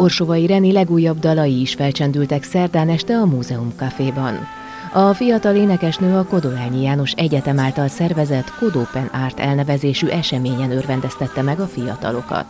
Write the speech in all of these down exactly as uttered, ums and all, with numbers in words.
Orsovai Reni legújabb dalai is felcsendültek szerdán este a Múzeum Caféban. A fiatal énekesnő a Kodolányi János Egyetem által szervezett Kod Open Art elnevezésű eseményen örvendeztette meg a fiatalokat.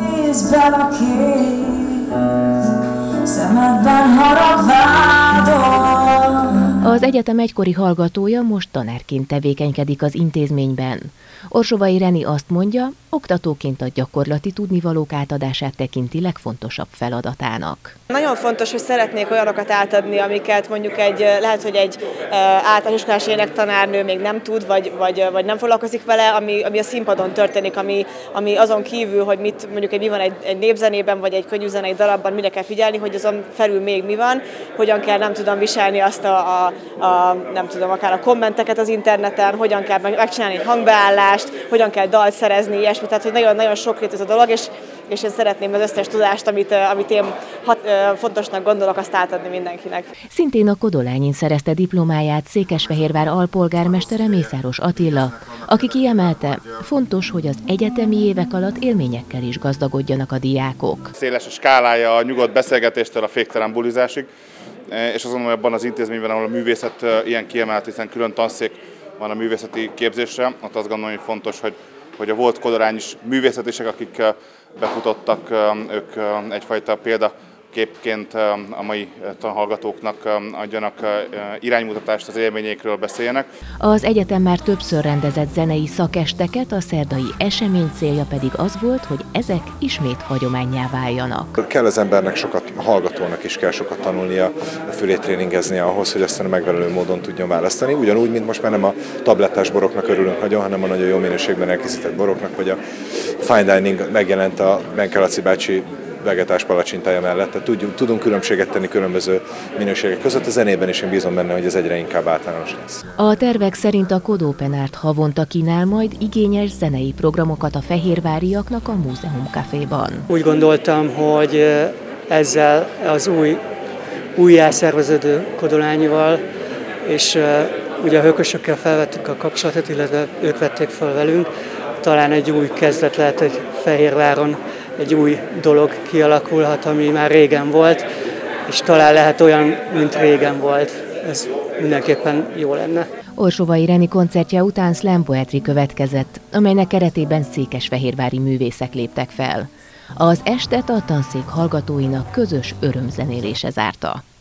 Az egyetem egykori hallgatója most tanárként tevékenykedik az intézményben. Orsovai Reni azt mondja, oktatóként a gyakorlati tudnivalók átadását tekinti legfontosabb feladatának. Nagyon fontos, hogy szeretnék olyanokat átadni, amiket mondjuk egy, lehet, hogy egy általános iskolás énektanárnő még nem tud, vagy, vagy, vagy nem foglalkozik vele, ami, ami a színpadon történik, ami, ami azon kívül, hogy mit, mondjuk egy, mi van egy, egy népzenében, vagy egy könnyűzenei darabban, mire kell figyelni, hogy azon felül még mi van, hogyan kell, nem tudom, viselni azt a, a, a nem tudom, akár a kommenteket az interneten, hogyan kell megcsinálni egy hangbeállást, hogyan kell dalt szerezni, ilyesmi, tehát hogy nagyon-nagyon sokrét ez a dolog, és, és én szeretném az összes tudást, amit, amit én hat, fontosnak gondolok, azt átadni mindenkinek. Szintén a Kodolányin szerezte diplomáját Székesfehérvár alpolgármestere Mészáros Attila, aki kiemelte, fontos, hogy az egyetemi évek alatt élményekkel is gazdagodjanak a diákok. Széles a skálája a nyugodt beszélgetéstől a féktelen bulizásig, és azon abban az intézményben, ahol a művészet ilyen kiemelt, hiszen külön tanszék van a művészeti képzésre, ott azt gondolom, hogy fontos, hogy, hogy a volt kodolányis művészetisek, akik befutottak, ők egyfajta példaképként a mai tanhallgatóknak adjanak iránymutatást, az élményekről beszéljenek. Az egyetem már többször rendezett zenei szakesteket, a szerdai esemény célja pedig az volt, hogy ezek ismét hagyománnyá váljanak. Kell az embernek sokat, a hallgatónak is kell sokat tanulnia, fülét tréningeznie ahhoz, hogy aztán a megfelelő módon tudjon választani. Ugyanúgy, mint most már nem a tablettás boroknak örülünk nagyon, hanem a nagyon jó minőségben elkészített boroknak, vagy a fine dining megjelent a Benke Laci bácsi vegetás palacsintája mellett. Tehát tudjunk, tudunk különbséget tenni különböző minőségek között. A zenében is én bízom benne, hogy ez egyre inkább általános lesz. A tervek szerint a Kod Open Art havonta kínál majd igényes zenei programokat a fehérváriaknak a Múzeum Caféban. Úgy gondoltam, hogy ezzel az új újjászerveződő Kodolányival, és ugye a hökösökkel felvettük a kapcsolatot, illetve ők vették fel velünk, talán egy új kezdet lehet, hogy Fehérváron egy új dolog kialakulhat, ami már régen volt, és talán lehet olyan, mint régen volt. Ez mindenképpen jó lenne. Orsovai Reni koncertje után slam poetry következett, amelynek keretében székesfehérvári művészek léptek fel. Az estet a tanszék hallgatóinak közös örömzenélése zárta.